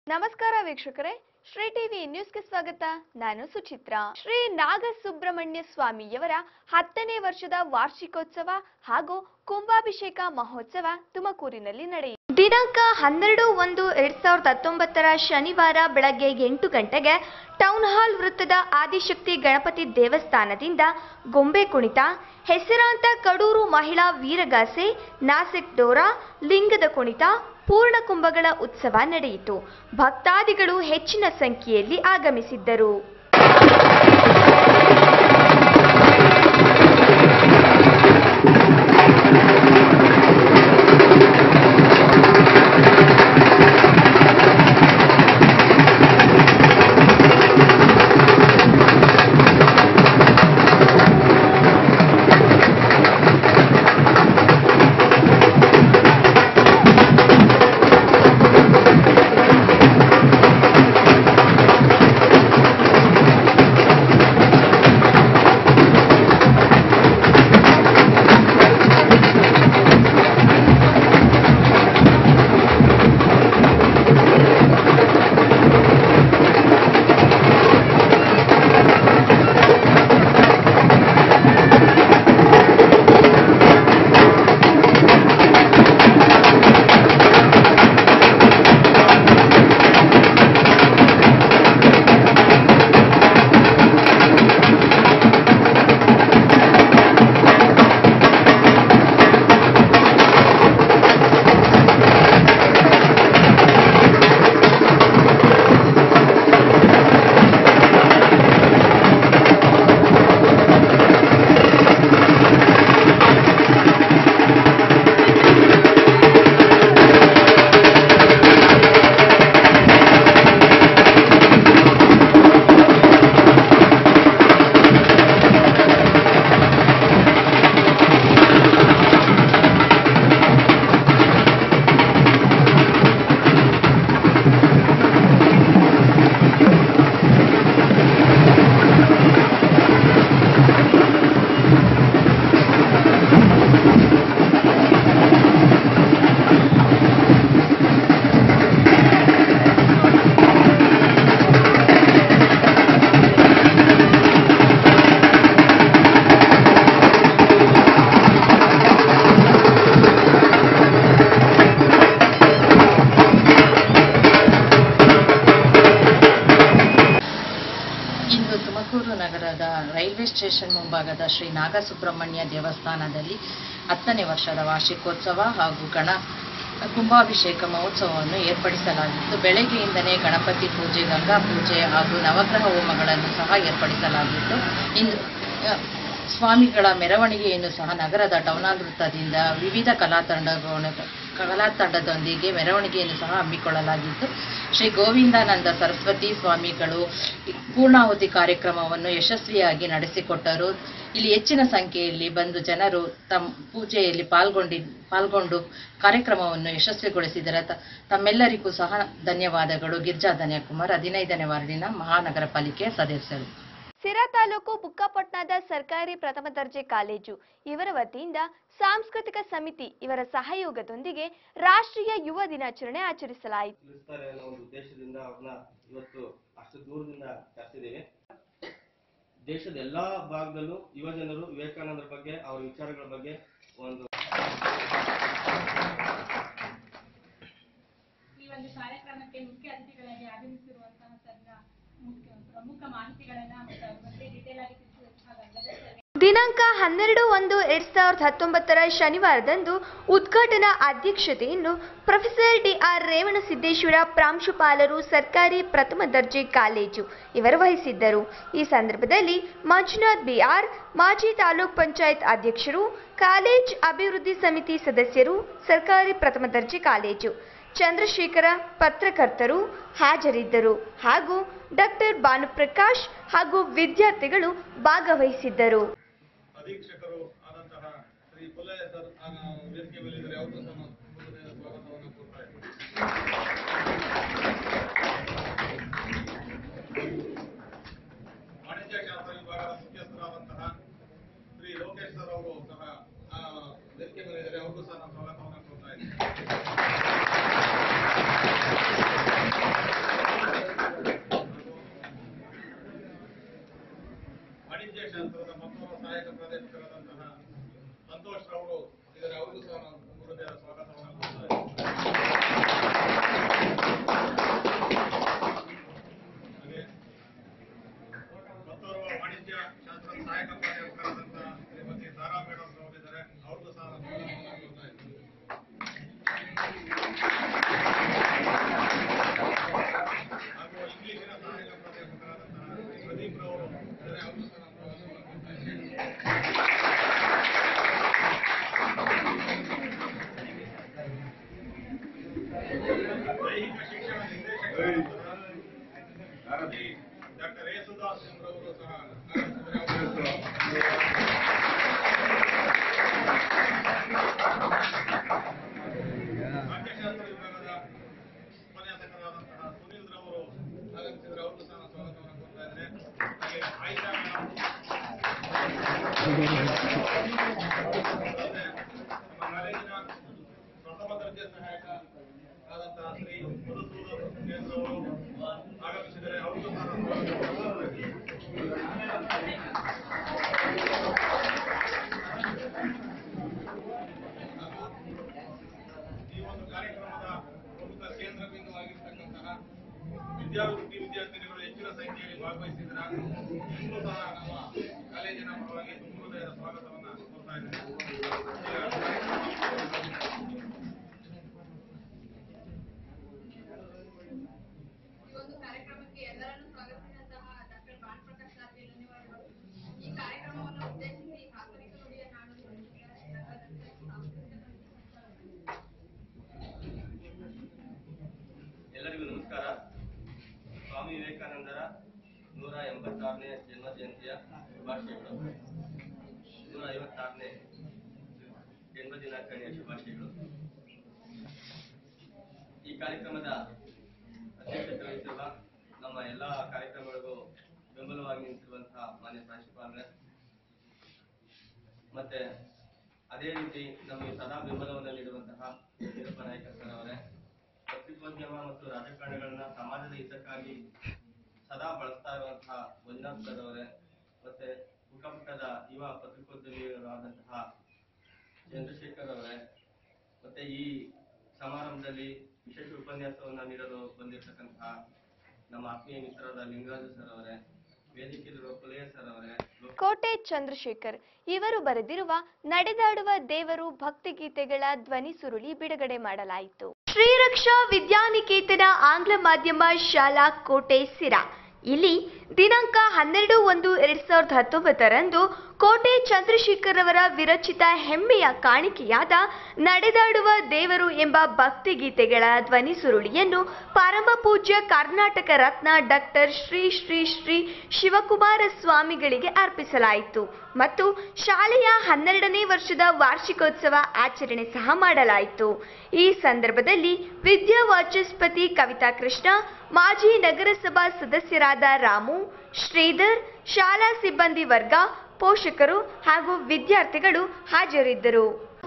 ನಮಸ್ಕಾರ ವೀಕ್ಷಕರೇ, ಶ್ರೀ ಟಿವಿ ನ್ಯೂಸ್ಗೆ ಸ್ವಾಗತ. ನಾನು ಸುಚಿತ್ರಾ. ಶ್ರೀ ನಾಗಸುಬ್ರಹ್ಮಣ್ಯ ಸ್ವಾಮಿಯವರ 10ನೇ ವರ್ಷದ ವಾರ್ಷಿಕೋತ್ಸವ ಹಾಗೂ ಕುಂಭಾಭಿಷೇಕ ಮಹೋತ್ಸವ ತುಮಕೂರಿನಲ್ಲಿ ನಡೆಯಿತು. ದಿನಾಂಕ 12/1/2019 ಶನಿವಾರ ಬೆಳಗ್ಗೆ 8 ಗಂಟೆಗೆ ಟೌನ್ ಹಾಲ್ ವೃತ್ತದ ಆದಿಶಕ್ತಿ ಗಣಪತಿ ದೇವಸ್ಥಾನದಿಂದ ಗೊಂಬೆ ಕುಣಿತ, ಹೆಸರಾಂತ ಕಡೂರು ಮಹಿಳಾ ವೀರಗಾಸೆ, ನಾಸಿಕ್ ಡೋರಾ, ಲಿಂಗದ ಕುಣಿತ, ಪೂರ್ಣ ಕುಂಭಗಳ ಉತ್ಸವ ನಡೆಯಿತು. ಭಕ್ತಾದಿಗಳು ಹೆಚ್ಚಿನ ಸಂಖ್ಯೆಯಲ್ಲಿ ಆಗಮಿಸಿದ್ದರು. ತುಮಕೂರು ನಗರದ ರೈಲ್ವೆ ಸ್ಟೇಷನ್ ಮುಂಭಾಗದ ಶ್ರೀ ನಾಗಸುಬ್ರಹ್ಮಣ್ಯ ದೇವಸ್ಥಾನದಲ್ಲಿ 10ನೇ ವರ್ಷದ ವಾರ್ಷಿಕೋತ್ಸವ ಹಾಗೂ ಕುಂಭಾಭಿಷೇಕ ಮಹೋತ್ಸವವನ್ನು ಏರ್ಪಡಿಸಲಾಗಿತ್ತು. ಬೆಳಗ್ಗೆಯಿಂದಲೇ ಗಣಪತಿ ಪೂಜೆ, ಗಂಗಾ ಪೂಜೆ ಹಾಗೂ ನವಗ್ರಹ ಹೋಮಗಳನ್ನು ಸಹ ಏರ್ಪಡಿಸಲಾಗಿತ್ತು. ಇಂದು ಸ್ವಾಮಿಗಳ ಮೆರವಣಿಗೆಯನ್ನು ಸಹ ನಗರದ ಟೌನ್ ಹಾಲ್ ವೃತ್ತದಿಂದ ವಿವಿಧ ಕಲಾತಂಡದೊಂದಿಗೆ ಮೆರವಣಿಗೆಯನ್ನು ಸಹ ಹಮ್ಮಿಕೊಳ್ಳಲಾಗಿತ್ತು. ಶ್ರೀ ಗೋವಿಂದಾನಂದ ಸರಸ್ವತಿ ಸ್ವಾಮಿಗಳು ಪೂರ್ಣಾಹುತಿ ಕಾರ್ಯಕ್ರಮವನ್ನು ಯಶಸ್ವಿಯಾಗಿ ನಡೆಸಿಕೊಟ್ಟರು. ಇಲ್ಲಿ ಹೆಚ್ಚಿನ ಸಂಖ್ಯೆಯಲ್ಲಿ ಬಂದು ಜನರು ತಮ್ಮ ಪೂಜೆಯಲ್ಲಿ ಪಾಲ್ಗೊಂಡು ಕಾರ್ಯಕ್ರಮವನ್ನು ಯಶಸ್ವಿಗೊಳಿಸಿದರೆ ತಮ್ಮೆಲ್ಲರಿಗೂ ಸಹ ಧನ್ಯವಾದಗಳು. ಗಿರ್ಜಾ ಧನ್ಯಕುಮಾರ್, 15ನೇ ವಾರ್ಡಿನ ಮಹಾನಗರ ಪಾಲಿಕೆಯ ಸದಸ್ಯರು. ಸಿರಾ ತಾಲೂಕು ಬುಕ್ಕಾಪಟ್ನದ ಸರ್ಕಾರಿ ಪ್ರಥಮ ದರ್ಜೆ ಕಾಲೇಜು ಇವರ ವತಿಯಿಂದ ಸಾಂಸ್ಕೃತಿಕ ಸಮಿತಿ ಇವರ ಸಹಯೋಗದೊಂದಿಗೆ ರಾಷ್ಟ್ರೀಯ ಯುವ ದಿನಾಚರಣೆ ಆಚರಿಸಲಾಯಿತು. ಉದ್ದೇಶದಿಂದ ಅವ್ರನ್ನ ಇವತ್ತು ಅಷ್ಟು ದೂರದಿಂದ ಕರೆಸಿದ್ದೇವೆ. ದೇಶದ ಎಲ್ಲಾ ಭಾಗದಲ್ಲೂ ಯುವ ಜನರು ವಿವೇಕಾನಂದರ ಬಗ್ಗೆ, ಅವರ ವಿಚಾರಗಳ ಬಗ್ಗೆ ಒಂದು ಈ ಒಂದು ಕಾರ್ಯಕ್ರಮಕ್ಕೆ ಮುಖ್ಯ ಅತಿಥಿಗಳಾಗಿ ಆಗಮಿಸಿರುವಂತಹ ಪ್ರಮುಖ ಮಾಹಿತಿಗಳನ್ನ ಡೀಟೇಲ್ ಆಗಿ ದಿನಾಂಕ 12/1/2019 ಶನಿವಾರದಂದು ಉದ್ಘಾಟನಾ ಅಧ್ಯಕ್ಷತೆಯನ್ನು ಪ್ರೊಫೆಸರ್ ಡಿ.ಆರ್. ರೇವಣಸಿದ್ದೇಶ್ವರ ಪ್ರಾಂಶುಪಾಲರು, ಸರ್ಕಾರಿ ಪ್ರಥಮ ದರ್ಜೆ ಕಾಲೇಜು ಇವರು ವಹಿಸಿದ್ದರು. ಈ ಸಂದರ್ಭದಲ್ಲಿ ಮಂಜುನಾಥ್ ಬಿ.ಆರ್., ಮಾಜಿ ತಾಲೂಕ್ ಪಂಚಾಯತ್ ಅಧ್ಯಕ್ಷರು, ಕಾಲೇಜ್ ಅಭಿವೃದ್ಧಿ ಸಮಿತಿ ಸದಸ್ಯರು, ಸರ್ಕಾರಿ ಪ್ರಥಮ ದರ್ಜೆ ಕಾಲೇಜು ಚಂದ್ರಶೇಖರ ಪತ್ರಕರ್ತರು ಹಾಜರಿದ್ದರು ಹಾಗೂ ಡಾಕ್ಟರ್ ಭಾನುಪ್ರಕಾಶ್ ಹಾಗೂ ವಿದ್ಯಾರ್ಥಿಗಳು ಭಾಗವಹಿಸಿದ್ದರು. ಅಧೀಕ್ಷಕರು ಆದಂತಹ ಶ್ರೀ ಪುಲ್ಲಯ್ಯ ಸರ್ ವೇದಿಕೆ ಮೇಲಿದ್ದಾರೆ. ಅವರು ಸ್ವಾಗತವನ್ನು ಕೋರ್ತಾ ಇದ್ದಾರೆ. ವಾಣಿಜ್ಯಶಾಸ್ತ್ರ ವಿಭಾಗದ ಮುಖ್ಯಸ್ಥರಾದಂತಹ ಶ್ರೀ ಲೋಕೇಶ್ ಸರ್ ಅವರು ಸಹ ವೇದಿಕೆ ಮೇಲಿದ್ದಾರೆ. ಅವ್ರಿಗೂ ಸಹ ನಾನು ಸ್ವಾಗತವನ್ನು ಕೋರ್ತಾ ಇದ್ದೇನೆ. ಡಾಕ್ಟರ್ ಎ ಸುಧಾಸ್ ಎಂಬುವವರು ಸಹ ನಾಟ್ಯಶಾಸ್ತ್ರ ವಿಭಾಗದ ಉಪನ್ಯಾಸಕರಾದಂತಹ ಸುನೀಲ್ ರವರು ಆಗಮಿಸಿದರೆ ಅವ್ರಿಗೂ ಸಹ ಸ್ವಾಗತವನ್ನು ಕೋರ್ತಾ ಇದ್ದೇನೆ. ಹಾಗೆ ಆಯಿಷಾ ಮೇಡಮ್, ನಮ್ಮ ಕಾಲೇಜಿನ ಪ್ರಥಮ ದರ್ಜೆ ಸಹಾಯಕ ಆದಂತಹ ಶ್ರೀ ಮಧುಸೂದನ್ ಕೇಂದ್ರವರು ಆಗಮಿಸಿದರೆ ಅವ್ರಿಗೂ ಸಹ ಈ ಒಂದು ಕಾರ್ಯಕ್ರಮದ ಪ್ರಮುಖ ಕೇಂದ್ರ ಬಿಂದುವಾಗಿರ್ತಕ್ಕಂತಹ ವಿದ್ಯಾರ್ಥಿನಿಗಳು ಹೆಚ್ಚಿನ ಸಂಖ್ಯೆಯಲ್ಲಿ ಭಾಗವಹಿಸಿದ್ರ ಇನ್ನೂ ಸಹ ನಮ್ಮ ಕಾಲೇಜಿನ ಪರವಾಗಿ ತುಂಬ ಹೃದಯದ ಸ್ವಾಗತವನ್ನು ಕೋರ್ತಾ ಇದ್ದೇನೆ. ಈ ಒಂದು ಕಾರ್ಯಕ್ರಮಕ್ಕೆ ಎಲ್ಲರನ್ನೂ ಸ್ವಾಗತಿಸಿದಂತಹ ಡಾಕ್ಟರ್ ಭಾನುಪ್ರಕಾಶ್ ಧನ್ಯವಾದಗಳು. ಈ ಕಾರ್ಯಕ್ರಮವನ್ನು ಉದ್ದೇಶಿಸಿ ಕಾಲ್ಪನಿಕ ನುಡಿಯ ನಾಡು ಎಲ್ಲರಿಗೂ ನಮಸ್ಕಾರ. ಸ್ವಾಮಿ ವಿವೇಕಾನಂದರ 186ನೇ ಜನ್ಮ ಜಯಂತಿಯ ಶುಭಾಶಯಗಳು. 156ನೇ ಜನ್ಮ ದಿನಾಚರಣೆಯ ಶುಭಾಶಯಗಳು. ಈ ಕಾರ್ಯಕ್ರಮದ ಅಧ್ಯಕ್ಷತೆ ವಹಿಸಿರುವ ನಮ್ಮ ಎಲ್ಲ ಕಾರ್ಯಕ್ರಮಗಳಿಗೂ ಬೆಂಬಲವಾಗಿ ನಿಂತಿರುವಂತಹ ಮಾನ್ಯ ಪ್ರಾಂಶುಪಾಲರೇ, ಮತ್ತೆ ಅದೇ ರೀತಿ ನಮಗೆ ಸದಾ ಬೆಂಬಲವನ್ನು ನೀಡುವಂತಹ ವೀರಪ್ಪ ನಾಯ್ಕ ಸರ್ ಅವರೇ, ಪತ್ರಿಕೋದ್ಯಮ ಮತ್ತು ರಾಜಕಾರಣಗಳನ್ನ ಸಮಾಜದ ಹಿತಕ್ಕಾಗಿ ಸದಾ ಬಳಸ್ತಾ ಇರುವಂತಹ ಮಂಜುನಾಥ್ ಸರ್ ಅವರೇ, ಮತ್ತೆ ಪುಟ್ಟಪುಟ್ಟದ ಯುವ ಪತ್ರಿಕೋದ್ಯಮಿಗಳಾದಂತಹ ಚಂದ್ರಶೇಖರ್ ಅವರೇ, ಮತ್ತೆ ಈ ಸಮಾರಂಭದಲ್ಲಿ ವಿಶೇಷ ಉಪನ್ಯಾಸವನ್ನ ನೀಡಲು ಬಂದಿರತಕ್ಕಂತಹ ನಮ್ಮ ಆತ್ಮೀಯ ಮಿತ್ರರಾದ ಲಿಂಗರಾಜು ಸರ್ ಅವರೇ, ವೇದಿಕೆಯಲ್ಲಿರುವ ಪುಲಯ್ಯ ಸರ್ ಅವರೇ, ಕೋಟೆ ಚಂದ್ರಶೇಖರ್ ಇವರು ಬರೆದಿರುವ ನಡೆದಾಡುವ ದೇವರು ಭಕ್ತಿಗೀತೆಗಳ ಧ್ವನಿ ಸುರುಳಿ ಬಿಡುಗಡೆ ಮಾಡಲಾಯಿತು. ಶ್ರೀರಕ್ಷಾ ವಿದ್ಯಾನಿಕೇತನ ಆಂಗ್ಲ ಮಾಧ್ಯಮ ಶಾಲಾ ಕೋಟೆ ಸಿರಾ ಇಲ್ಲಿ ದಿನಾಂಕ 12/1/2019 ಕೋಟೆ ಚಂದ್ರಶೇಖರ್ ಅವರ ವಿರಚಿತ ಹೆಮ್ಮೆಯ ಕಾಣಿಕೆಯಾದ ನಡೆದಾಡುವ ದೇವರು ಎಂಬ ಭಕ್ತಿಗೀತೆಗಳ ಧ್ವನಿ ಸುರುಳಿಯನ್ನು ಪರಮ ಪೂಜ್ಯ ಕರ್ನಾಟಕ ರತ್ನ ಡಾಕ್ಟರ್ ಶ್ರೀ ಶ್ರೀ ಶ್ರೀ ಶಿವಕುಮಾರ ಸ್ವಾಮಿಗಳಿಗೆ ಅರ್ಪಿಸಲಾಯಿತು ಮತ್ತು ಶಾಲೆಯ 12ನೇ ವರ್ಷದ ವಾರ್ಷಿಕೋತ್ಸವ ಆಚರಣೆ ಸಹ ಮಾಡಲಾಯಿತು. ಈ ಸಂದರ್ಭದಲ್ಲಿ ವಿದ್ಯಾ ವಾಚಸ್ಪತಿ ಕವಿತಾ ಕೃಷ್ಣ, ಮಾಜಿ ನಗರಸಭಾ ಸದಸ್ಯರಾದ ರಾಮು, ಶ್ರೀಧರ್, ಶಾಲಾ ಸಿಬ್ಬಂದಿ ವರ್ಗ, ಪೋಷಕರು ಹಾಗೂ ವಿದ್ಯಾರ್ಥಿಗಳು ಹಾಜರಿದ್ದರು.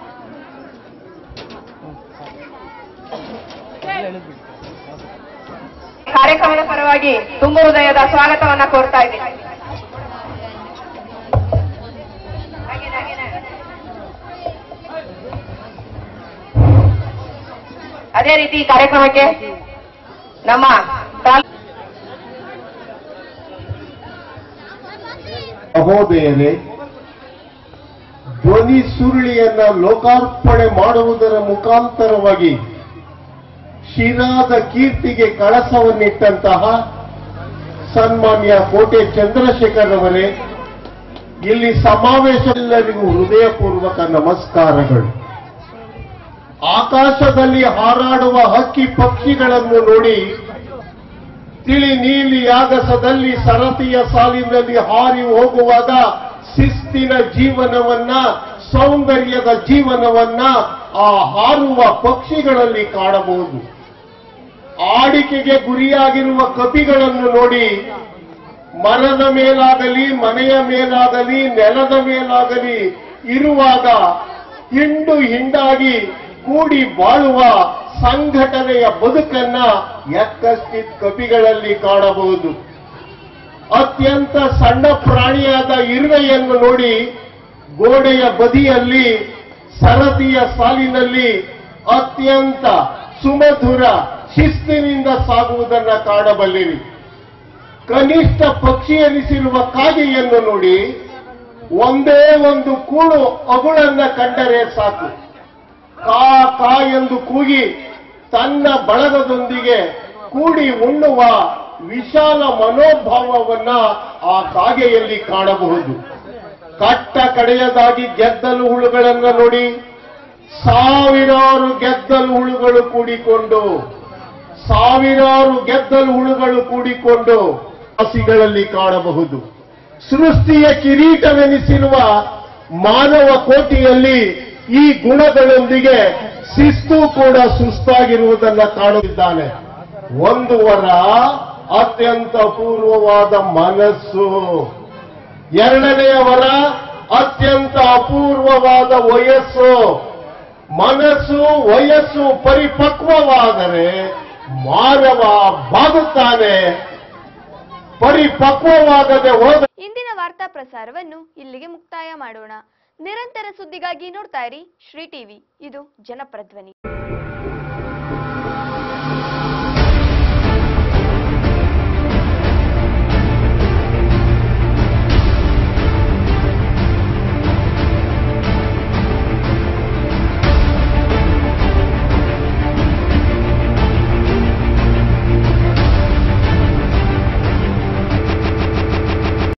ಕಾರ್ಯಕ್ರಮದ ಪರವಾಗಿ ತುಂಬ ಹೃದಯದ ಸ್ವಾಗತವನ್ನ ಕೋರ್ತಾ ಇದ್ದೀನಿ. ಅದೇ ರೀತಿ ಕಾರ್ಯಕ್ರಮಕ್ಕೆ ನಮ್ಮ ಮಹೋದಯರೇ, ಧ್ವನಿ ಸುರುಳಿಯನ್ನ ಲೋಕಾರ್ಪಣೆ ಮಾಡುವುದರ ಮುಖಾಂತರವಾಗಿ ಶಿರಾದ ಕೀರ್ತಿಗೆ ಕಳಸವನ್ನಿಟ್ಟಂತಹ ಸನ್ಮಾನ್ಯ ಕೋಟೆ ಚಂದ್ರಶೇಖರ್ ಅವರೇ, ಇಲ್ಲಿ ಸಮಾವೇಶವೆಲ್ಲರಿಗೂ ಹೃದಯಪೂರ್ವಕ ನಮಸ್ಕಾರಗಳು. ಆಕಾಶದಲ್ಲಿ ಹಾರಾಡುವ ಹಕ್ಕಿ ಪಕ್ಷಿಗಳನ್ನು ನೋಡಿ ತಿಳಿ ನೀಲಿ ಆಗಸದಲ್ಲಿ ಸರತಿಯ ಸಾಲಿನಲ್ಲಿ ಹಾರಿ ಹೋಗುವಾಗ ಶಿಸ್ತಿನ ಜೀವನವನ್ನ, ಸೌಂದರ್ಯದ ಜೀವನವನ್ನ ಆ ಹಾರುವ ಪಕ್ಷಿಗಳಲ್ಲಿ ಕಾಣಬಹುದು. ಆಡಿಕೆಗೆ ಗುರಿಯಾಗಿರುವ ಕಪಿಗಳನ್ನು ನೋಡಿ ಮರದ ಮೇಲಾಗಲಿ, ಮನೆಯ ಮೇಲಾಗಲಿ, ನೆಲದ ಮೇಲಾಗಲಿ ಇರುವಾಗ ಹಿಂಡು ಹಿಂಡಾಗಿ ಕೂಡಿ ಬಾಳುವ ಸಂಘಟನೆಯ ಬದುಕನ್ನ ಎಕ್ಕಸ್ಟಿತ್ ಕಪಿಗಳಲ್ಲಿ ಕಾಣಬಹುದು. ಅತ್ಯಂತ ಸಣ್ಣ ಪ್ರಾಣಿಯಾದ ಇರುವೆಯನ್ನು ನೋಡಿ ಗೋಡೆಯ ಬದಿಯಲ್ಲಿ ಸರತಿಯ ಸಾಲಿನಲ್ಲಿ ಅತ್ಯಂತ ಸುಮಧುರ ಶಿಸ್ತಿನಿಂದ ಸಾಗುವುದನ್ನ ಕಾಣಬಲ್ಲಿರಿ. ಕನಿಷ್ಠ ಪಕ್ಷಿ ಎನಿಸಿರುವ ಕಾಗೆಯನ್ನು ನೋಡಿ ಒಂದೇ ಒಂದು ಕೂಡು ಅಗುಳನ್ನ ಕಂಡರೆ ಸಾಕು, ಕಾ ಕಾ ಎಂದು ಕೂಗಿ ತನ್ನ ಬಳಗದೊಂದಿಗೆ ಕೂಡಿ ಉಣ್ಣುವ ವಿಶಾಲ ಮನೋಭಾವವನ್ನ ಆ ಕಾಗೆಯಲ್ಲಿ ಕಾಣಬಹುದು. ಕಟ್ಟ ಕಡೆಯದಾಗಿ ಗೆದ್ದಲು ಹುಳುಗಳನ್ನ ನೋಡಿ ಸಾವಿರಾರು ಗೆದ್ದಲು ಹುಳುಗಳು ಕೂಡಿಕೊಂಡು ಸಾವಿರಾರು ಗೆದ್ದಲು ಹುಳುಗಳು ಕೂಡಿಕೊಂಡು ಹಸಿಗಳಲ್ಲಿ ಕಾಣಬಹುದು. ಸೃಷ್ಟಿಯ ಕಿರೀಟವೆನಿಸಿರುವ ಮಾನವ ಕೋಟಿಯಲ್ಲಿ ಈ ಗುಣಗಳೊಂದಿಗೆ ಶಿಸ್ತು ಕೂಡ ಸುಸ್ತಾಗಿರುವುದನ್ನು ಕಾಣುತ್ತಿದ್ದಾನೆ. ಒಂದು ವರ ಅತ್ಯಂತ ಅಪೂರ್ವವಾದ ಮನಸ್ಸು, ಎರಡನೆಯ ವರ ಅತ್ಯಂತ ಅಪೂರ್ವವಾದ ವಯಸ್ಸು. ಮನಸ್ಸು ವಯಸ್ಸು ಪರಿಪಕ್ವವಾದರೆ ಮಾನವ ಬಾಗುತ್ತಾನೆ, ಪರಿಪಕ್ವವಾಗದೆ ಹೋದ. ಇಂದಿನ ವಾರ್ತಾ ಪ್ರಸಾರವನ್ನು ಇಲ್ಲಿಗೆ ಮುಕ್ತಾಯ ಮಾಡೋಣ. ನಿರಂತರ ಸುದ್ದಿಗಾಗಿ ನೋಡ್ತಾ ಇರಿ ಶ್ರೀ ಟಿವಿ, ಇದು ಜನಪರ ಧ್ವನಿ.